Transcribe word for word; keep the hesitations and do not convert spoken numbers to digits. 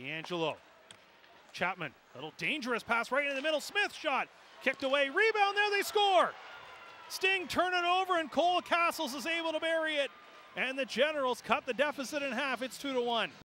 DeAngelo. Chapman, little dangerous pass right in the middle. Smith shot, kicked away, rebound, there they score. Sting turn it over and Cole Cassels is able to bury it. And the Generals cut the deficit in half, it's two to one.